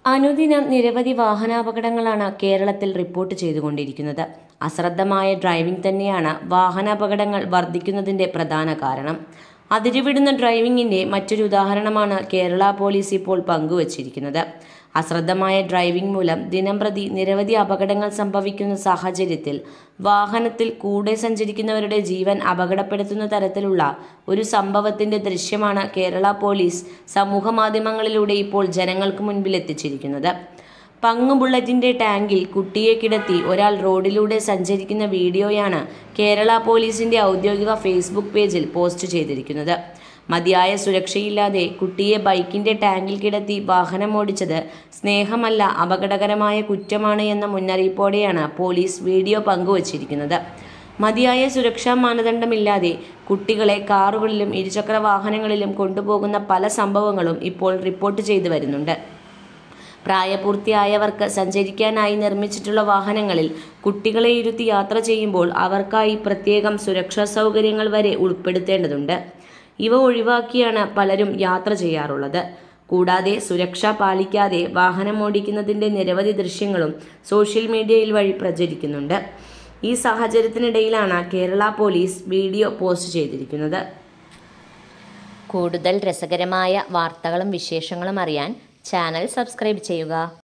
അനുദിനം നിരവധി വാഹനാപകടങ്ങളാണ് കേരളത്തിൽ റിപ്പോർട്ട് ചെയ്തുകൊണ്ടിരിക്കുന്നത്. അശ്രദ്ധമായ ഡ്രൈവിംഗ് തന്നെയാണ് വാഹനാപകടങ്ങൾ വർദ്ധിക്കുന്നതിന്റെ പ്രധാന കാരണം. അതിരുവിടുന്ന ഡ്രൈവിംഗിന്റെ മറ്റൊരു ഉദാഹരണമാണ് കേരള പോലീസ് ഇപ്പോൾ പങ്കുവച്ചിരിക്കുന്നത്. അശ്രദ്ധമായ ഡ്രൈവിംഗ് മൂലം ദിനംപ്രതി നിരവധി അപകടങ്ങൾ സംഭവിക്കുന്ന സാഹചര്യത്തിൽ വാഹനത്തിൽ കൂടെ സഞ്ചരിക്കുന്നവരുടെ ജീവൻ അപകടപ്പെടുത്തുന്ന തരത്തിലുള്ള ഒരു സംഭവത്തിന്റെ ദൃശ്യമാണ് കേരള പോലീസ് സമൂഹമാധ്യമങ്ങളിലൂടെ ഇപ്പോൾ ജനങ്ങൾക്ക് മുൻപിൽ എത്തിച്ചിരിക്കുന്നത്. പങ്ങ് ബുള്ളറ്റിന്റെ ടാങ്കിൽ കുട്ടിയെ കിടത്തി ഒരാൾ റോഡിലൂടെ സഞ്ചരിക്കുന്ന വീഡിയോയാണ് കേരള പോലീസിന്റെ ഔദ്യോഗിക ഫേസ്ബുക്ക് പേജിൽ പോസ്റ്റ് ചെയ്തിരിക്കുന്നത്. മതിയായ സുരക്ഷയില്ലാതെ കുട്ടിയെ ബൈക്കിന്റെ ടാങ്കിൽ കിടത്തി വാഹനമോടിച്ചത് സ്നേഹമല്ല, അപകടകരമായ കുറ്റമാണ് എന്ന മുന്നറിയിപ്പോടെയാണ് പോലീസ് വീഡിയോ പങ്കുവച്ചിരിക്കുന്നത്. മതിയായ സുരക്ഷാ മാനദണ്ഡമില്ലാതെ കുട്ടികളെ കാറുകളിലും ഇരുചക്ര വാഹനങ്ങളിലും കൊണ്ടുപോകുന്ന പല സംഭവങ്ങളും ഇപ്പോൾ റിപ്പോർട്ട് ചെയ്തു വരുന്നുണ്ട്. പ്രായപൂർത്തിയായവർക്ക് സഞ്ചരിക്കാനായി നിർമ്മിച്ചിട്ടുള്ള വാഹനങ്ങളിൽ കുട്ടികളെ ഇരുത്തി യാത്ര ചെയ്യുമ്പോൾ അവർക്കായി പ്രത്യേകം സുരക്ഷാ സൗകര്യങ്ങൾ വരെ ഉൾപ്പെടുത്തേണ്ടതുണ്ട്. ഇവ ഒഴിവാക്കിയാണ് പലരും യാത്ര ചെയ്യാറുള്ളത്. കൂടാതെ സുരക്ഷ പാലിക്കാതെ വാഹനമോടിക്കുന്നതിന്റെ നിരവധി ദൃശ്യങ്ങളും സോഷ്യൽ മീഡിയയിൽ വഴി പ്രചരിക്കുന്നുണ്ട്. ഈ സാഹചര്യത്തിനിടയിലാണ് കേരള പോലീസ് വീഡിയോ പോസ്റ്റ് ചെയ്തിരിക്കുന്നത്. കൂടുതൽ രസകരമായ വാർത്തകളും വിശേഷങ്ങളും അറിയാൻ ചാനൽ സബ്സ്ക്രൈബ് ചെയ്യുക.